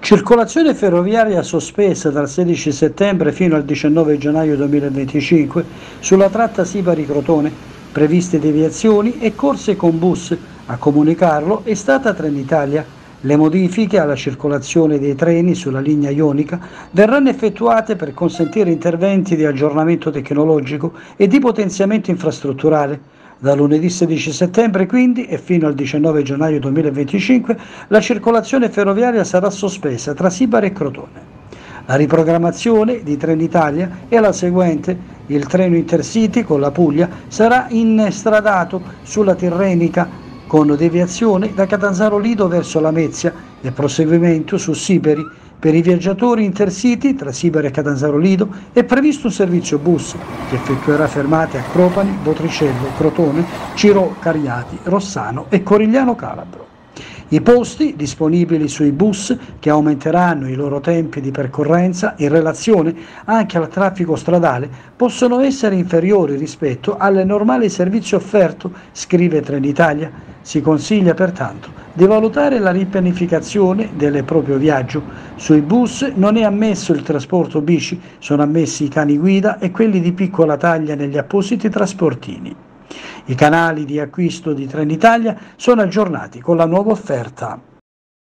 Circolazione ferroviaria sospesa dal 16 settembre fino al 19 gennaio 2025 sulla tratta Sibari-Crotone, previste deviazioni e corse con bus. A comunicarlo è stata Trenitalia. Le modifiche alla circolazione dei treni sulla linea ionica verranno effettuate per consentire interventi di aggiornamento tecnologico e di potenziamento infrastrutturale. Da lunedì 16 settembre quindi e fino al 19 gennaio 2025 la circolazione ferroviaria sarà sospesa tra Sibari e Crotone. La riprogrammazione di Trenitalia è la seguente: il treno Intercity con la Puglia sarà instradato sulla Tirrenica con deviazione da Catanzaro Lido verso Lamezia e proseguimento su Sibari. Per i viaggiatori Intercity tra Sibari e Catanzaro Lido è previsto un servizio bus che effettuerà fermate a Cropani, Botricello, Crotone, Ciro Cariati, Rossano e Corigliano Calabro. I posti disponibili sui bus, che aumenteranno i loro tempi di percorrenza in relazione anche al traffico stradale, possono essere inferiori rispetto al normale servizio offerto, scrive Trenitalia. Si consiglia pertanto di valutare la ripianificazione del proprio viaggio. Sui bus non è ammesso il trasporto bici, sono ammessi i cani guida e quelli di piccola taglia negli appositi trasportini. I canali di acquisto di Trenitalia sono aggiornati con la nuova offerta.